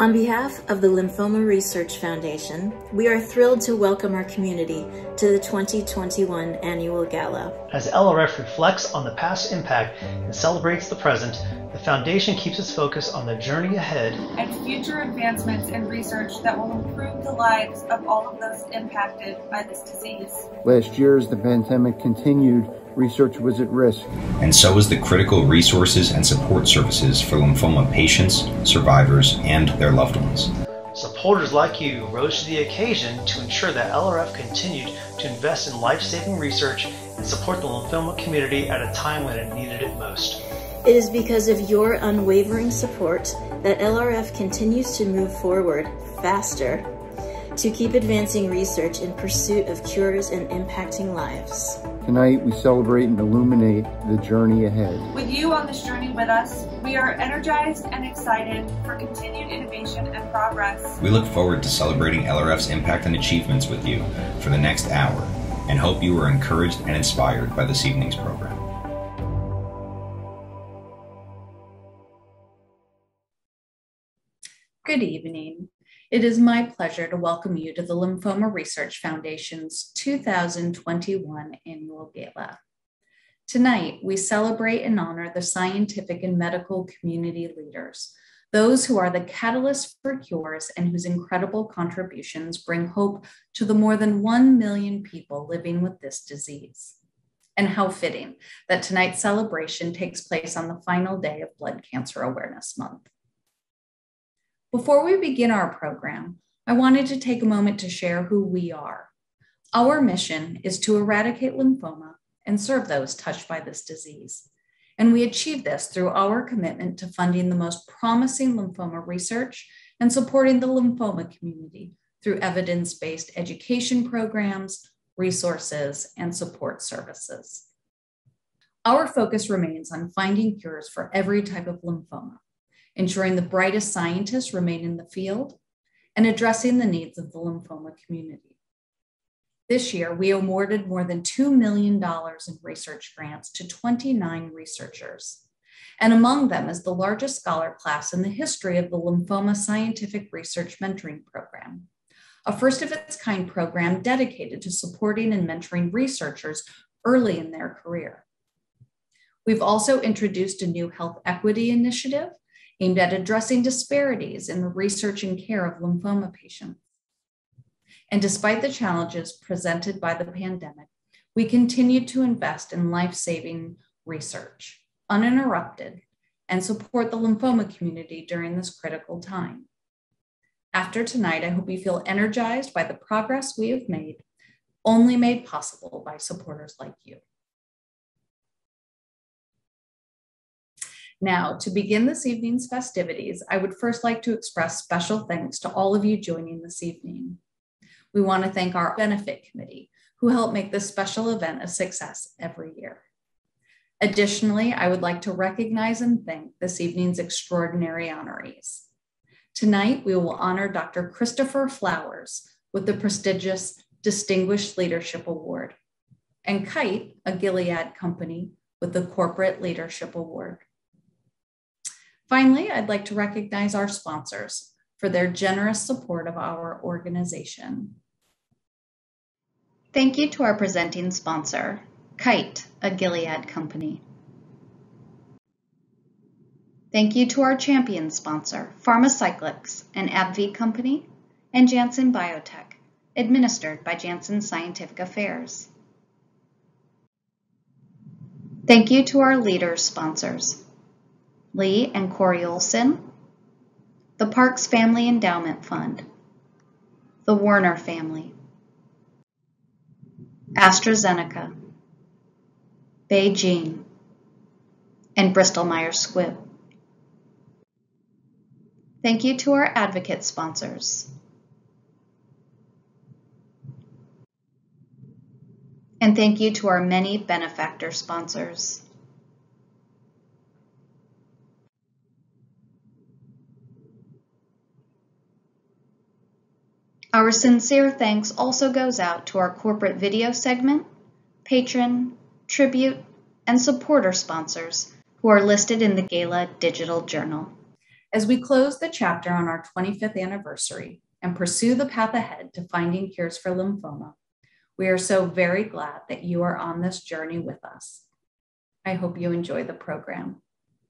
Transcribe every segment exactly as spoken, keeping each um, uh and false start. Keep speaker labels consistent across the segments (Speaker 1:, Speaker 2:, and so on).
Speaker 1: On behalf of the Lymphoma Research Foundation, we are thrilled to welcome our community to the twenty twenty-one Annual Gala.
Speaker 2: As L R F reflects on the past impact and celebrates the present, the Foundation keeps its focus on the journey ahead
Speaker 3: and future advancements in research that will improve the lives of all of those impacted by this disease.
Speaker 4: Last year, as the pandemic continued, research was at risk.
Speaker 5: And so was the critical resources and support services for lymphoma patients, survivors, and their loved ones.
Speaker 2: Supporters like you rose to the occasion to ensure that L R F continued to invest in life-saving research and support the lymphoma community at a time when it needed it most.
Speaker 1: It is because of your unwavering support that L R F continues to move forward faster to keep advancing research in pursuit of cures and impacting lives.
Speaker 4: Tonight, we celebrate and illuminate the journey ahead.
Speaker 3: With you on this journey with us, we are energized and excited for continued innovation and progress.
Speaker 5: We look forward to celebrating L R F's impact and achievements with you for the next hour and hope you are encouraged and inspired by this evening's program.
Speaker 6: Good evening. It is my pleasure to welcome you to the Lymphoma Research Foundation's two thousand twenty-one Annual Gala. Tonight, we celebrate and honor the scientific and medical community leaders, those who are the catalyst for cures and whose incredible contributions bring hope to the more than one million people living with this disease. And how fitting that tonight's celebration takes place on the final day of Blood Cancer Awareness Month. Before we begin our program, I wanted to take a moment to share who we are. Our mission is to eradicate lymphoma and serve those touched by this disease. And we achieve this through our commitment to funding the most promising lymphoma research and supporting the lymphoma community through evidence-based education programs, resources, and support services. Our focus remains on finding cures for every type of lymphoma, ensuring the brightest scientists remain in the field, and addressing the needs of the lymphoma community. This year, we awarded more than two million dollars in research grants to twenty-nine researchers, and among them is the largest scholar class in the history of the Lymphoma Scientific Research Mentoring Program, a first-of-its-kind program dedicated to supporting and mentoring researchers early in their career. We've also introduced a new health equity initiative aimed at addressing disparities in the research and care of lymphoma patients. And despite the challenges presented by the pandemic, we continue to invest in life-saving research, uninterrupted, and support the lymphoma community during this critical time. After tonight, I hope you feel energized by the progress we have made, only made possible by supporters like you. Now, to begin this evening's festivities, I would first like to express special thanks to all of you joining this evening. We want to thank our benefit committee, who helped make this special event a success every year. Additionally, I would like to recognize and thank this evening's extraordinary honorees. Tonight, we will honor Doctor Christopher Flowers with the prestigious Distinguished Leadership Award, and Kite, a Gilead Company, with the Corporate Leadership Award. Finally, I'd like to recognize our sponsors for their generous support of our organization. Thank you to our presenting sponsor, Kite, a Gilead Company. Thank you to our champion sponsor, Pharmacyclics, an AbbVie company, and Janssen Biotech, administered by Janssen Scientific Affairs. Thank you to our leader sponsors, Lee and Corey Olson, the Parks Family Endowment Fund, the Warner family, AstraZeneca, Beijing, and Bristol Myers Squibb. Thank you to our advocate sponsors, and thank you to our many benefactor sponsors. Our sincere thanks also goes out to our corporate video segment, patron, tribute, and supporter sponsors who are listed in the Gala Digital Journal. As we close the chapter on our twenty-fifth anniversary and pursue the path ahead to finding cures for lymphoma, we are so very glad that you are on this journey with us. I hope you enjoy the program.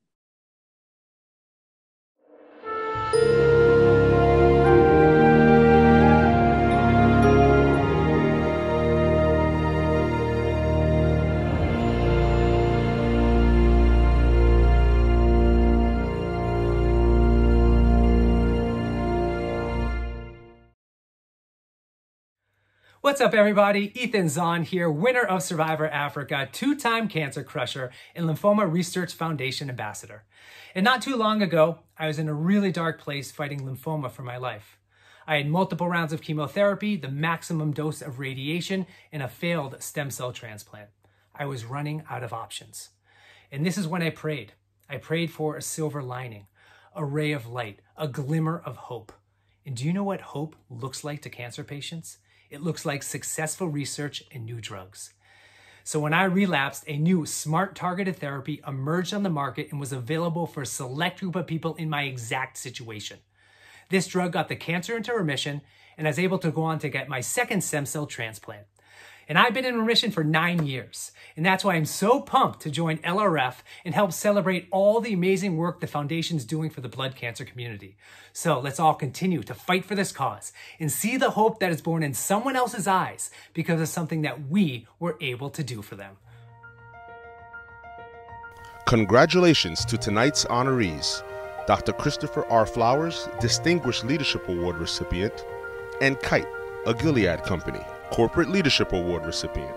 Speaker 7: What's up, everybody? Ethan Zohn here, winner of Survivor Africa, two-time Cancer Crusher, and Lymphoma Research Foundation ambassador. And not too long ago, I was in a really dark place fighting lymphoma for my life. I had multiple rounds of chemotherapy, the maximum dose of radiation, and a failed stem cell transplant. I was running out of options. And this is when I prayed. I prayed for a silver lining, a ray of light, a glimmer of hope. And do you know what hope looks like to cancer patients? It looks like successful research and new drugs. So when I relapsed, a new smart targeted therapy emerged on the market and was available for a select group of people in my exact situation. This drug got the cancer into remission, and I was able to go on to get my second stem cell transplant. And I've been in remission for nine years. And that's why I'm so pumped to join L R F and help celebrate all the amazing work the foundation's doing for the blood cancer community. So let's all continue to fight for this cause and see the hope that is born in someone else's eyes because of something that we were able to do for them.
Speaker 8: Congratulations to tonight's honorees, Doctor Christopher R. Flowers, Distinguished Leadership Award recipient, and Kite, a Gilead Company Corporate Leadership Award recipient.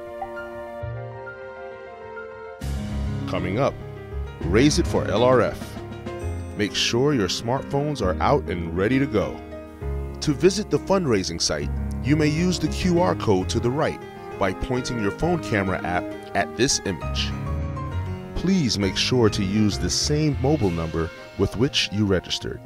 Speaker 8: Coming up, Raise It for L R F. Make sure your smartphones are out and ready to go. To visit the fundraising site, you may use the Q R code to the right by pointing your phone camera app at this image. Please make sure to use the same mobile number with which you registered.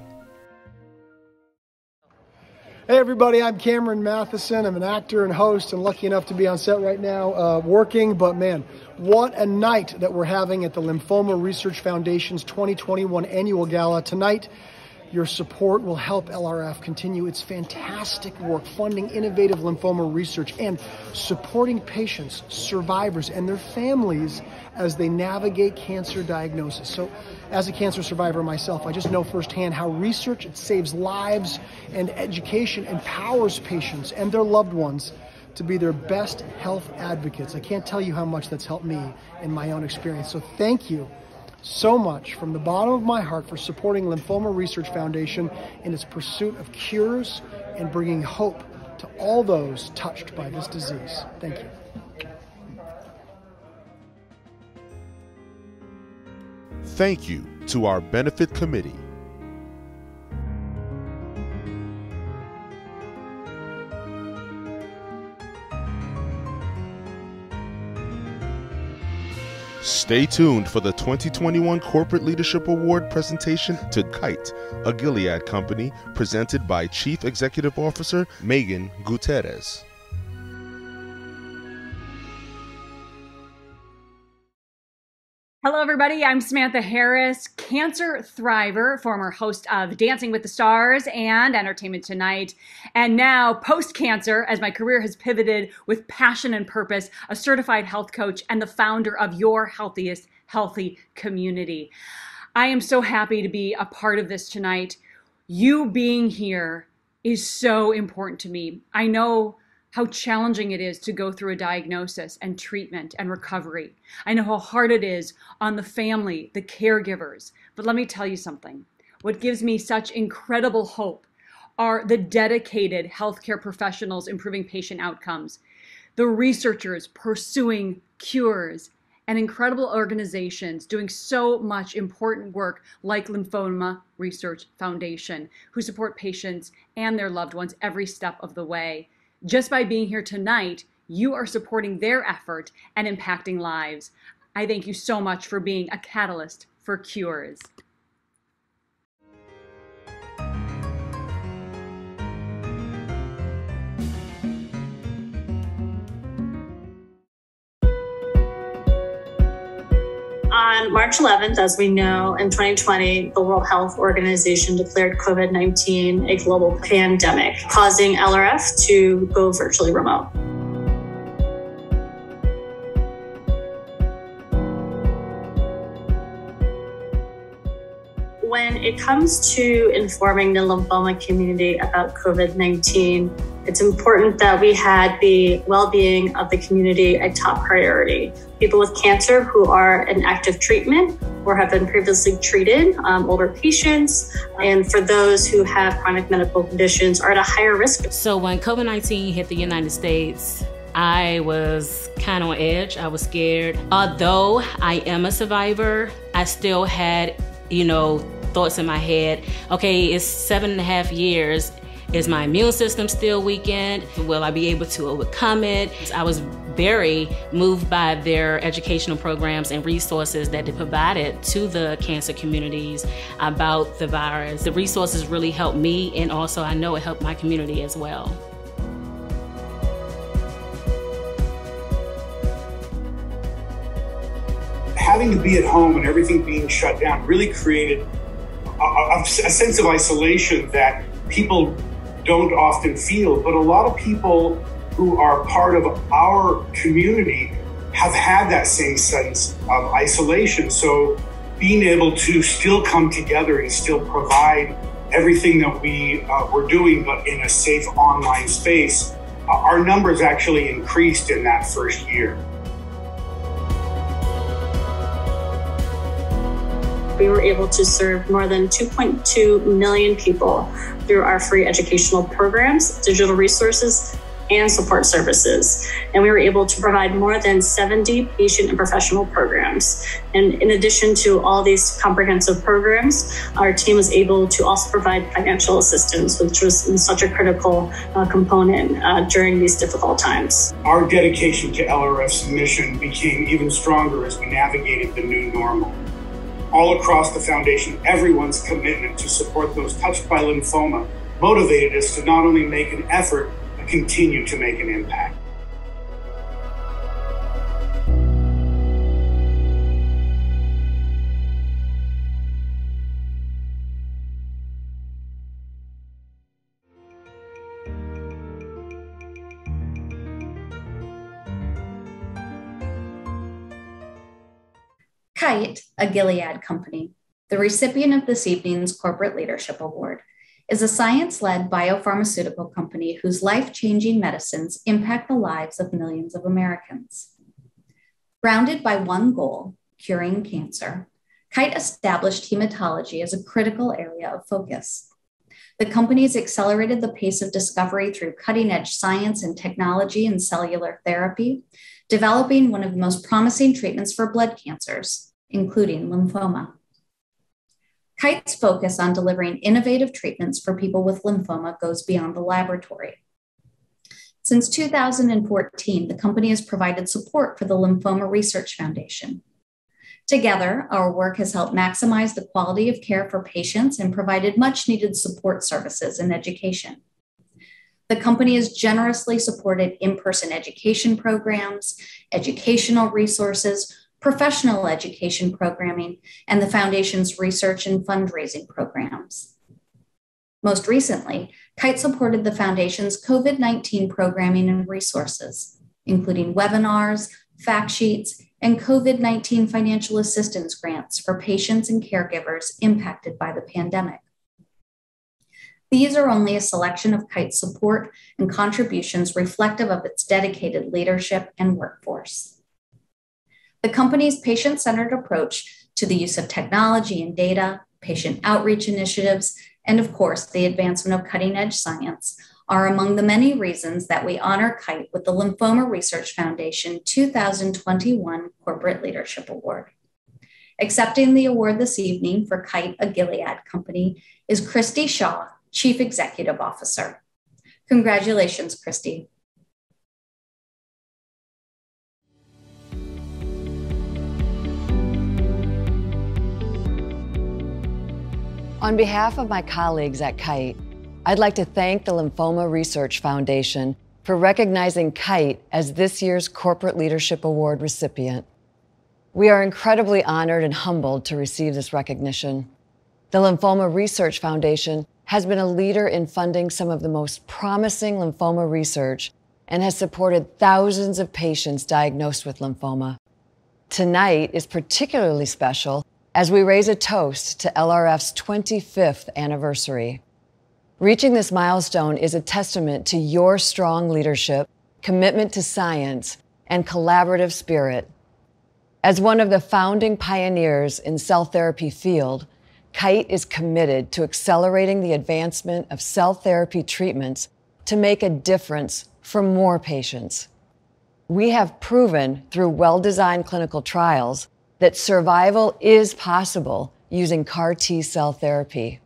Speaker 9: Hey everybody, I'm Cameron Mathison. I'm an actor and host and lucky enough to be on set right now uh, working, but man, what a night that we're having at the Lymphoma Research Foundation's twenty twenty-one Annual Gala. Tonight, your support will help L R F continue its fantastic work funding innovative lymphoma research and supporting patients, survivors, and their families as they navigate cancer diagnosis. So as a cancer survivor myself, I just know firsthand how research, it saves lives, and education empowers patients and their loved ones to be their best health advocates. I can't tell you how much that's helped me in my own experience. So thank you so much from the bottom of my heart for supporting Lymphoma Research Foundation in its pursuit of cures and bringing hope to all those touched by this disease. Thank you.
Speaker 8: Thank you to our benefit committee. Stay tuned for the twenty twenty-one Corporate Leadership Award presentation to Kite, a Gilead Company, presented by Chief Executive Officer Megan Gutierrez.
Speaker 10: Hello, everybody. I'm Samantha Harris, cancer thriver, former host of Dancing with the Stars and Entertainment Tonight, and now post-cancer, as my career has pivoted with passion and purpose, a certified health coach and the founder of Your Healthiest Healthy Community. I am so happy to be a part of this tonight. You being here is so important to me. I know how challenging it is to go through a diagnosis and treatment and recovery. I know how hard it is on the family, the caregivers. But let me tell you something. What gives me such incredible hope are the dedicated healthcare professionals improving patient outcomes, the researchers pursuing cures, and incredible organizations doing so much important work like Lymphoma Research Foundation, who support patients and their loved ones every step of the way. Just by being here tonight, you are supporting their effort and impacting lives. I thank you so much for being a catalyst for cures.
Speaker 1: on March eleventh, as we know, in twenty twenty, the World Health Organization declared COVID nineteen a global pandemic, causing L R F to go virtually remote. When it comes to informing the lymphoma community about COVID nineteen, it's important that we had the well-being of the community a top priority. People with cancer who are in active treatment or have been previously treated, um, older patients, and for those who have chronic medical conditions are at a higher risk.
Speaker 11: So when COVID nineteen hit the United States, I was kind of on edge. I was scared. Although I am a survivor, I still had, you know, thoughts in my head. Okay, it's seven and a half years. Is my immune system still weakened? Will I be able to overcome it? I was very moved by their educational programs and resources that they provided to the cancer communities about the virus. The resources really helped me, and also I know it helped my community as well.
Speaker 12: Having to be at home and everything being shut down really created a, a, a sense of isolation that people don't often feel, but a lot of people who are part of our community have had that same sense of isolation. So being able to still come together and still provide everything that we uh, were doing, but in a safe online space, uh, our numbers actually increased in that first year.
Speaker 1: We were able to serve more than two point two million people through our free educational programs, digital resources, and support services. And we were able to provide more than seventy patient and professional programs. And in addition to all these comprehensive programs, our team was able to also provide financial assistance, which was such a critical uh, component uh, during these difficult times.
Speaker 12: Our dedication to L R F's mission became even stronger as we navigated the new normal. All across the foundation, everyone's commitment to support those touched by lymphoma motivated us to not only make an effort, but continue to make an impact.
Speaker 6: Kite, a Gilead Company, the recipient of this evening's Corporate Leadership Award, is a science-led biopharmaceutical company whose life-changing medicines impact the lives of millions of Americans. Grounded by one goal, curing cancer, Kite established hematology as a critical area of focus. The company has accelerated the pace of discovery through cutting-edge science and technology in cellular therapy, developing one of the most promising treatments for blood cancers, including lymphoma. Kite's focus on delivering innovative treatments for people with lymphoma goes beyond the laboratory. Since two thousand fourteen, the company has provided support for the Lymphoma Research Foundation. Together, our work has helped maximize the quality of care for patients and provided much-needed support services and education. The company has generously supported in-person education programs, educational resources, professional education programming, and the Foundation's research and fundraising programs. Most recently, Kite supported the Foundation's COVID nineteen programming and resources, including webinars, fact sheets, and COVID nineteen financial assistance grants for patients and caregivers impacted by the pandemic. These are only a selection of Kite's support and contributions reflective of its dedicated leadership and workforce. The company's patient-centered approach to the use of technology and data, patient outreach initiatives, and of course, the advancement of cutting-edge science are among the many reasons that we honor Kite with the Lymphoma Research Foundation two thousand twenty-one Corporate Leadership Award. Accepting the award this evening for Kite, a Gilead Company, is Christy Shaw, Chief Executive Officer. Congratulations, Christy.
Speaker 13: On behalf of my colleagues at Kite, I'd like to thank the Lymphoma Research Foundation for recognizing Kite as this year's Corporate Leadership Award recipient. We are incredibly honored and humbled to receive this recognition. The Lymphoma Research Foundation has been a leader in funding some of the most promising lymphoma research and has supported thousands of patients diagnosed with lymphoma. Tonight is particularly special as we raise a toast to L R F's twenty-fifth anniversary. Reaching this milestone is a testament to your strong leadership, commitment to science, and collaborative spirit. As one of the founding pioneers in cell therapy field, Kite is committed to accelerating the advancement of cell therapy treatments to make a difference for more patients. We have proven through well-designed clinical trials that survival is possible using C A R T cell therapy.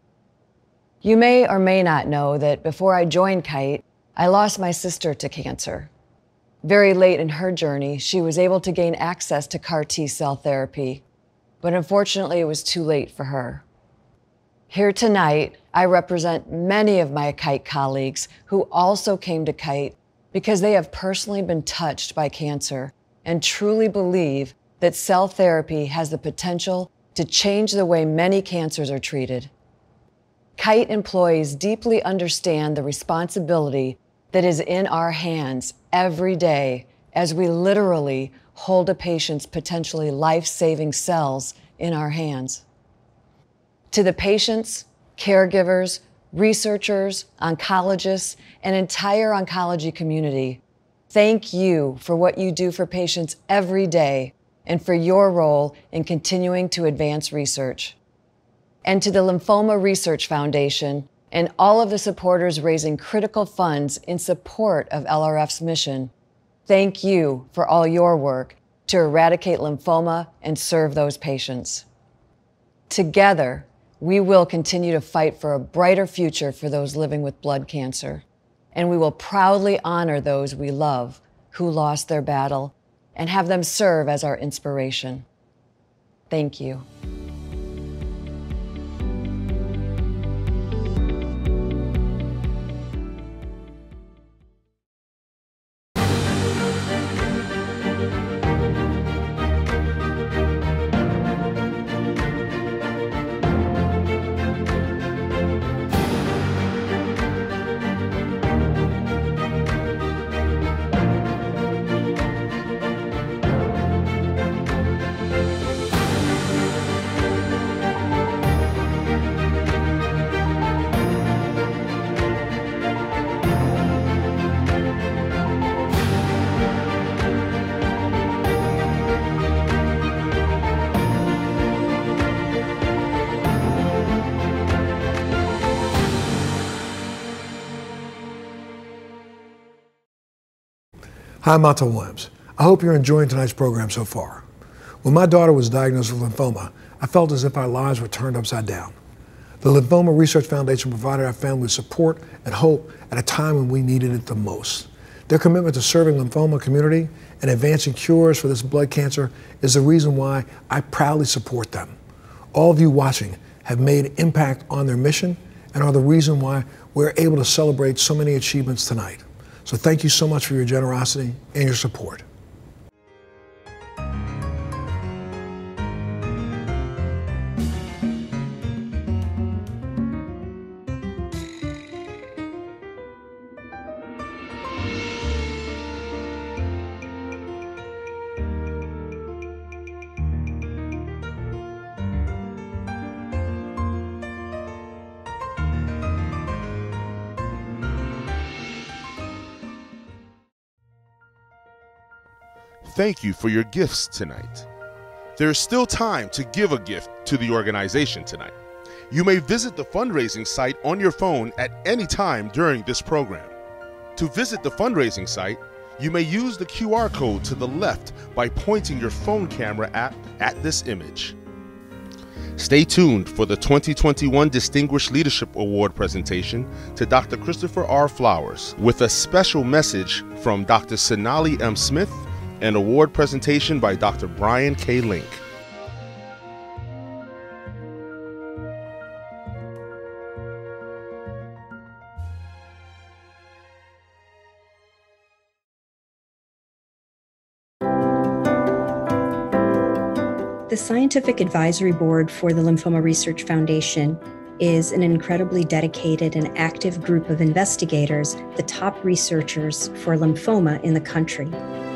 Speaker 13: You may or may not know that before I joined Kite, I lost my sister to cancer. Very late in her journey, she was able to gain access to C A R T cell therapy, but unfortunately it was too late for her. Here tonight, I represent many of my Kite colleagues who also came to Kite because they have personally been touched by cancer and truly believe that cell therapy has the potential to change the way many cancers are treated. Kite employees deeply understand the responsibility that is in our hands every day as we literally hold a patient's potentially life-saving cells in our hands. To the patients, caregivers, researchers, oncologists, and entire oncology community, thank you for what you do for patients every day and for your role in continuing to advance research. And to the Lymphoma Research Foundation and all of the supporters raising critical funds in support of L R F's mission, thank you for all your work to eradicate lymphoma and serve those patients. Together, we will continue to fight for a brighter future for those living with blood cancer, and we will proudly honor those we love who lost their battle and have them serve as our inspiration. Thank you.
Speaker 14: Hi, I'm Montel Williams. I hope you're enjoying tonight's program so far. When my daughter was diagnosed with lymphoma, I felt as if our lives were turned upside down. The Lymphoma Research Foundation provided our family with support and hope at a time when we needed it the most. Their commitment to serving the lymphoma community and advancing cures for this blood cancer is the reason why I proudly support them. All of you watching have made an impact on their mission and are the reason why we're able to celebrate so many achievements tonight. So thank you so much for your generosity and your support.
Speaker 8: Thank you for your gifts tonight. There is still time to give a gift to the organization tonight. You may visit the fundraising site on your phone at any time during this program. To visit the fundraising site, you may use the Q R code to the left by pointing your phone camera app at this image. Stay tuned for the twenty twenty-one Distinguished Leadership Award presentation to Doctor Christopher R. Flowers with a special message from Doctor Sonali M. Smith, an award presentation by Doctor Brian K. Link.
Speaker 15: The Scientific Advisory Board for the Lymphoma Research Foundation is an incredibly dedicated and active group of investigators, the top researchers for lymphoma in the country.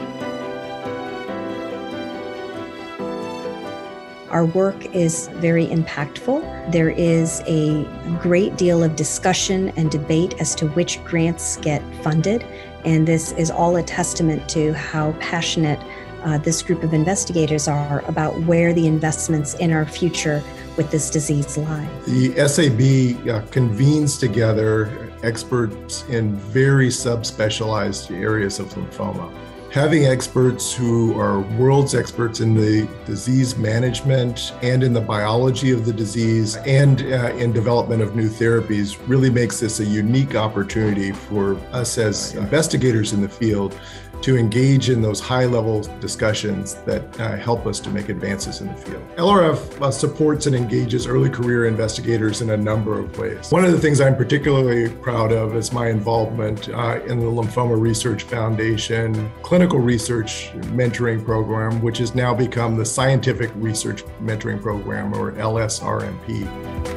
Speaker 15: Our work is very impactful. There is a great deal of discussion and debate as to which grants get funded, and this is all a testament to how passionate uh, this group of investigators are about where the investments in our future with this disease lie.
Speaker 16: The S A B uh, convenes together experts in very subspecialized areas of lymphoma. Having experts who are world's experts in the disease management and in the biology of the disease and uh, in development of new therapies really makes this a unique opportunity for us as investigators in the field to engage in those high-level discussions that uh, help us to make advances in the field. L R F uh, supports and engages early career investigators in a number of ways. One of the things I'm particularly proud of is my involvement uh, in the Lymphoma Research Foundation Clinical Research Mentoring Program, which has now become the Scientific Research Mentoring Program, or L S R M P.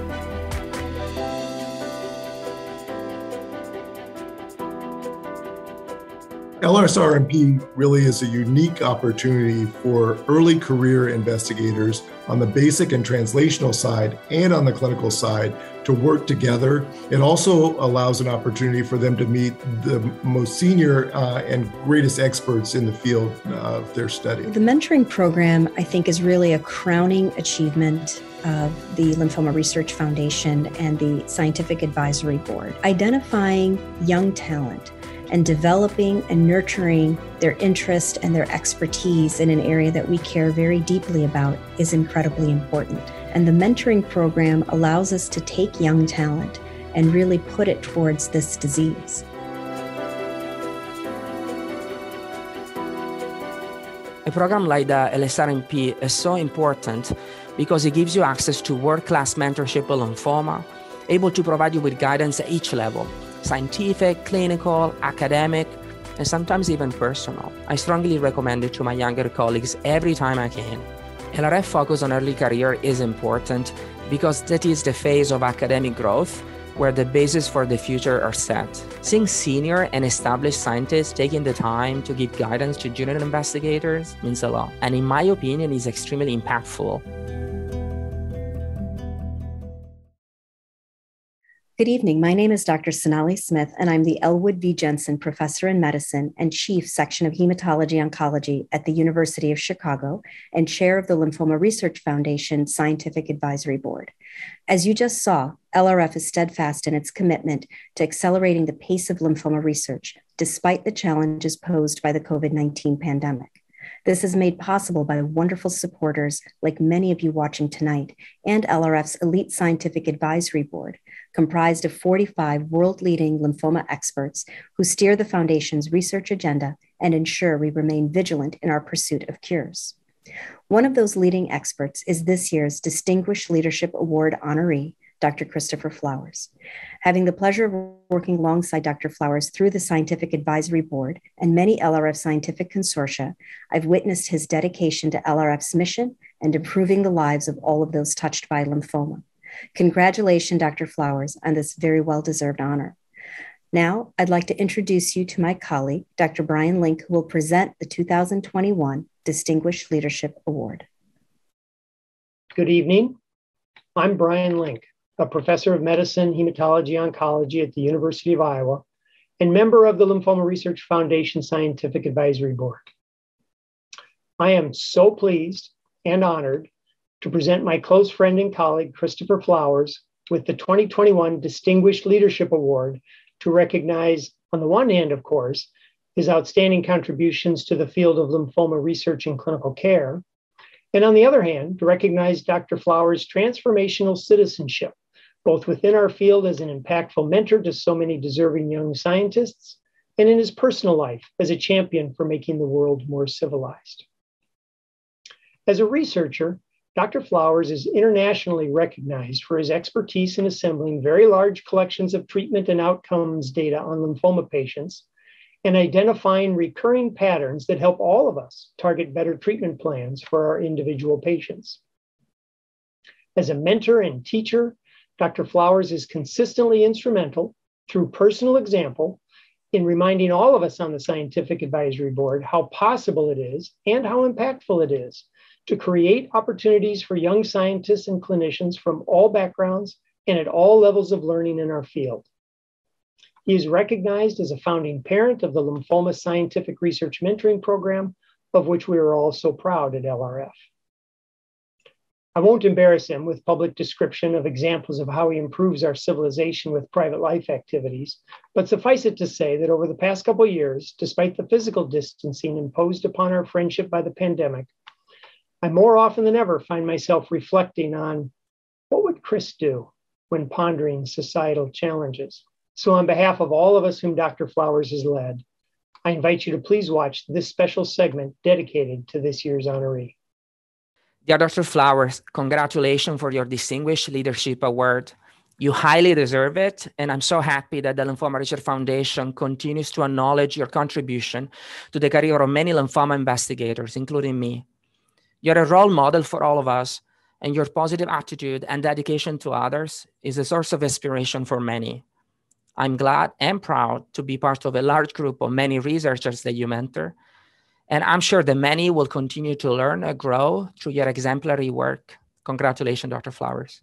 Speaker 16: L S R M P really is a unique opportunity for early career investigators on the basic and translational side and on the clinical side to work together. It also allows an opportunity for them to meet the most senior uh, and greatest experts in the field of their study.
Speaker 15: The mentoring program, I think, is really a crowning achievement of the Lymphoma Research Foundation and the Scientific Advisory Board. Identifying young talent and developing and nurturing their interest and their expertise in an area that we care very deeply about is incredibly important. And the mentoring program allows us to take young talent and really put it towards this disease.
Speaker 17: A program like the L S R M P is so important because it gives you access to world-class mentorship on lymphoma, able to provide you with guidance at each level: scientific, clinical, academic, and sometimes even personal. I strongly recommend it to my younger colleagues every time I can. L R F focus on early career is important because that is the phase of academic growth where the bases for the future are set. Seeing senior and established scientists taking the time to give guidance to junior investigators means a lot, and in my opinion is extremely impactful.
Speaker 15: Good evening. My name is Doctor Sonali Smith, and I'm the Elwood V. Jensen Professor in Medicine and Chief Section of Hematology Oncology at the University of Chicago and Chair of the Lymphoma Research Foundation Scientific Advisory Board. As you just saw, L R F is steadfast in its commitment to accelerating the pace of lymphoma research, despite the challenges posed by the COVID nineteen pandemic. This is made possible by wonderful supporters like many of you watching tonight and L R F's elite Scientific Advisory Board, comprised of forty-five world-leading lymphoma experts who steer the Foundation's research agenda and ensure we remain vigilant in our pursuit of cures. One of those leading experts is this year's Distinguished Leadership Award honoree, Doctor Christopher Flowers. Having the pleasure of working alongside Doctor Flowers through the Scientific Advisory Board and many L R F scientific consortia, I've witnessed his dedication to L R F's mission and improving the lives of all of those touched by lymphoma. Congratulations, Doctor Flowers, on this very well-deserved honor. Now, I'd like to introduce you to my colleague, Doctor Brian Link, who will present the two thousand twenty-one Distinguished Leadership Award.
Speaker 18: Good evening. I'm Brian Link, a professor of medicine, hematology, oncology at the University of Iowa, and member of the Lymphoma Research Foundation Scientific Advisory Board. I am so pleased and honored to present my close friend and colleague, Christopher Flowers, with the twenty twenty-one Distinguished Leadership Award to recognize, on the one hand, of course, his outstanding contributions to the field of lymphoma research and clinical care, and on the other hand, to recognize Doctor Flowers' transformational citizenship, both within our field as an impactful mentor to so many deserving young scientists, and in his personal life as a champion for making the world more civilized. As a researcher, Doctor Flowers is internationally recognized for his expertise in assembling very large collections of treatment and outcomes data on lymphoma patients, and identifying recurring patterns that help all of us target better treatment plans for our individual patients. As a mentor and teacher, Doctor Flowers is consistently instrumental through personal example in reminding all of us on the Scientific Advisory Board how possible it is and how impactful it is to create opportunities for young scientists and clinicians from all backgrounds and at all levels of learning in our field. He is recognized as a founding parent of the Lymphoma Scientific Research Mentoring Program, of which we are all so proud at L R F. I won't embarrass him with public description of examples of how he improves our civilization with private life activities, but suffice it to say that over the past couple of years, despite the physical distancing imposed upon our friendship by the pandemic, I more often than ever find myself reflecting on what would Chris do when pondering societal challenges. So on behalf of all of us whom Doctor Flowers has led, I invite you to please watch this special segment dedicated to this year's honoree.
Speaker 17: Dear Doctor Flowers, congratulations for your Distinguished Leadership Award. You highly deserve it, and I'm so happy that the Lymphoma Research Foundation continues to acknowledge your contribution to the career of many lymphoma investigators, including me. You're a role model for all of us, and your positive attitude and dedication to others is a source of inspiration for many. I'm glad and proud to be part of a large group of many researchers that you mentor, and I'm sure that many will continue to learn and grow through your exemplary work. Congratulations, Doctor Flowers.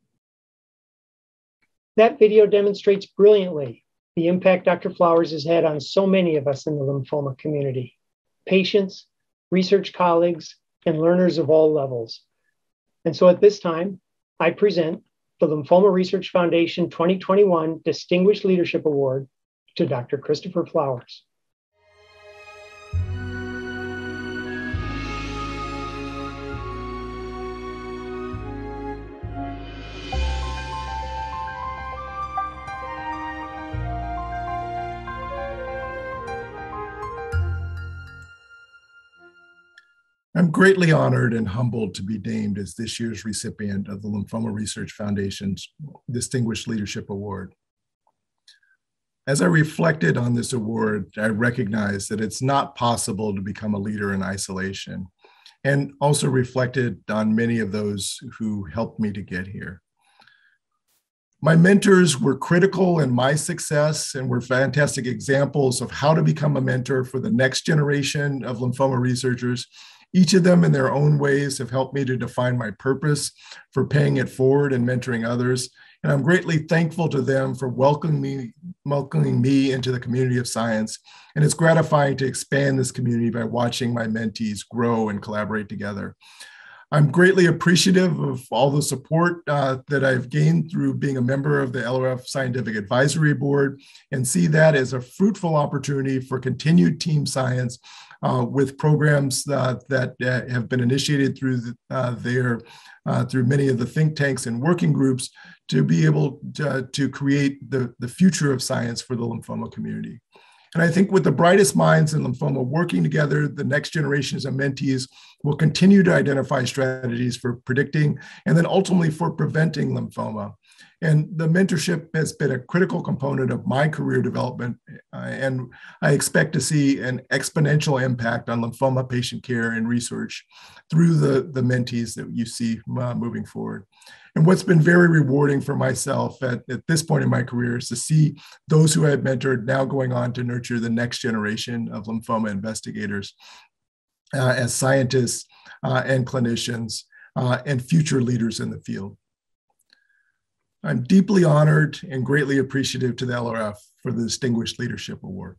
Speaker 18: That video demonstrates brilliantly the impact Doctor Flowers has had on so many of us in the lymphoma community, patients, research colleagues, and learners of all levels. And so at this time, I present the Lymphoma Research Foundation twenty twenty-one Distinguished Leadership Award to Doctor Christopher Flowers.
Speaker 16: I'm greatly honored and humbled to be named as this year's recipient of the Lymphoma Research Foundation's Distinguished Leadership Award. As I reflected on this award, I recognized that it's not possible to become a leader in isolation, and also reflected on many of those who helped me to get here. My mentors were critical in my success and were fantastic examples of how to become a mentor for the next generation of lymphoma researchers. Each of them in their own ways have helped me to define my purpose for paying it forward and mentoring others. And I'm greatly thankful to them for welcoming me, welcoming me into the community of science. And it's gratifying to expand this community by watching my mentees grow and collaborate together. I'm greatly appreciative of all the support uh, that I've gained through being a member of the L R F Scientific Advisory Board, and see that as a fruitful opportunity for continued team science uh, with programs uh, that uh, have been initiated through the, uh, their, uh, through many of the think tanks and working groups to be able to, to create the, the future of science for the lymphoma community. And I think with the brightest minds in lymphoma working together, the next generations of mentees will continue to identify strategies for predicting and then ultimately for preventing lymphoma. And the mentorship has been a critical component of my career development, uh, and I expect to see an exponential impact on lymphoma patient care and research through the, the mentees that you see uh, moving forward. And what's been very rewarding for myself at, at this point in my career is to see those who I've mentored now going on to nurture the next generation of lymphoma investigators uh, as scientists uh, and clinicians uh, and future leaders in the field. I'm deeply honored and greatly appreciative to the L R F for the Distinguished Leadership Award.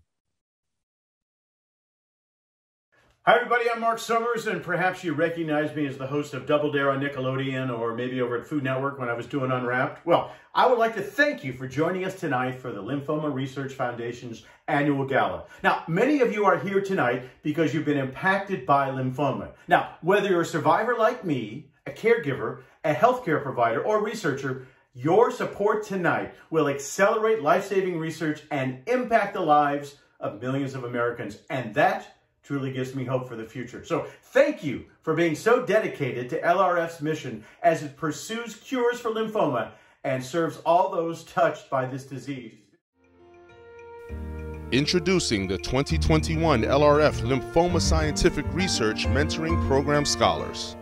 Speaker 19: Hi everybody, I'm Mark Summers, and perhaps you recognize me as the host of Double Dare on Nickelodeon, or maybe over at Food Network when I was doing Unwrapped. Well, I would like to thank you for joining us tonight for the Lymphoma Research Foundation's Annual Gala. Now, many of you are here tonight because you've been impacted by lymphoma. Now, whether you're a survivor like me, a caregiver, a healthcare provider, or researcher, your support tonight will accelerate life-saving research and impact the lives of millions of Americans, and that truly gives me hope for the future. So thank you for being so dedicated to L R F's mission as it pursues cures for lymphoma and serves all those touched by this disease.
Speaker 8: Introducing the twenty twenty-one L R F Lymphoma Scientific Research Mentoring Program Scholars.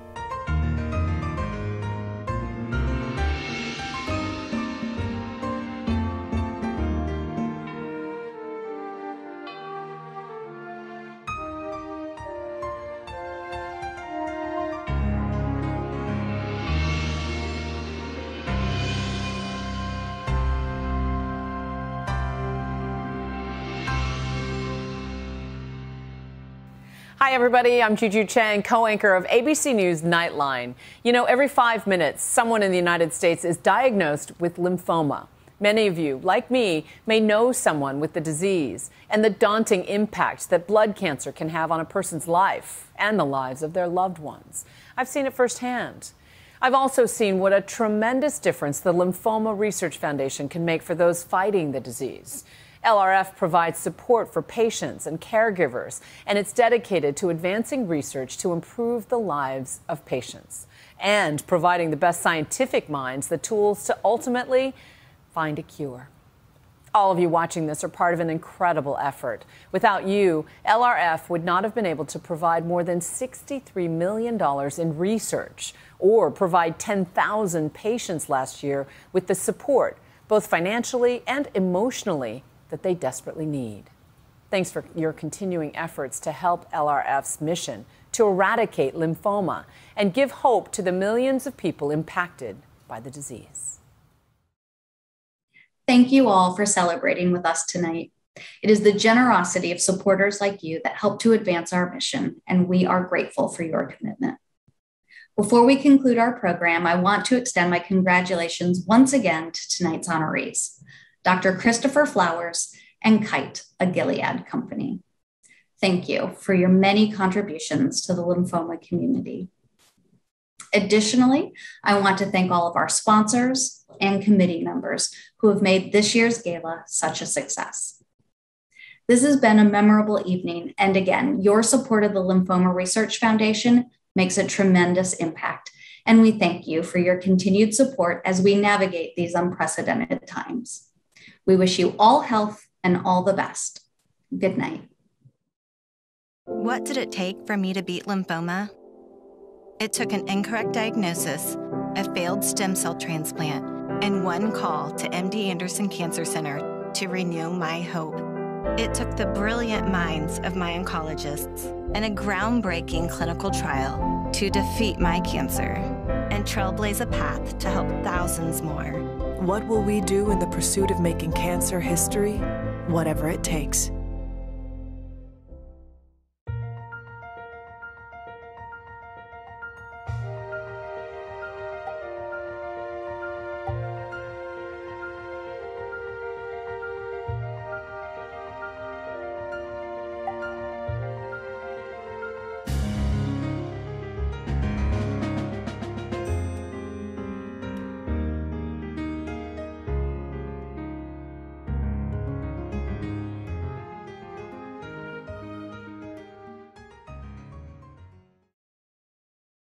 Speaker 20: Hi, everybody. I'm Juju Chang, co-anchor of A B C News Nightline. You know, every five minutes, someone in the United States is diagnosed with lymphoma. Many of you, like me, may know someone with the disease and the daunting impact that blood cancer can have on a person's life and the lives of their loved ones. I've seen it firsthand. I've also seen what a tremendous difference the Lymphoma Research Foundation can make for those fighting the disease. L R F provides support for patients and caregivers, and it's dedicated to advancing research to improve the lives of patients and providing the best scientific minds the tools to ultimately find a cure. All of you watching this are part of an incredible effort. Without you, L R F would not have been able to provide more than sixty-three million dollars in research or provide ten thousand patients last year with the support, both financially and emotionally, that they desperately need. Thanks for your continuing efforts to help L R F's mission to eradicate lymphoma and give hope to the millions of people impacted by the disease.
Speaker 6: Thank you all for celebrating with us tonight. It is the generosity of supporters like you that help to advance our mission, and we are grateful for your commitment. Before we conclude our program, I want to extend my congratulations once again to tonight's honorees, Doctor Christopher Flowers and Kite, a Gilead Company. Thank you for your many contributions to the lymphoma community. Additionally, I want to thank all of our sponsors and committee members who have made this year's gala such a success. This has been a memorable evening, and again, your support of the Lymphoma Research Foundation makes a tremendous impact, and we thank you for your continued support as we navigate these unprecedented times. We wish you all health and all the best. Good night.
Speaker 21: What did it take for me to beat lymphoma? It took an incorrect diagnosis, a failed stem cell transplant, and one call to M D Anderson Cancer Center to renew my hope. It took the brilliant minds of my oncologists and a groundbreaking clinical trial to defeat my cancer and trailblaze a path to help thousands more.
Speaker 22: What will we do in the pursuit of making cancer history? Whatever it takes.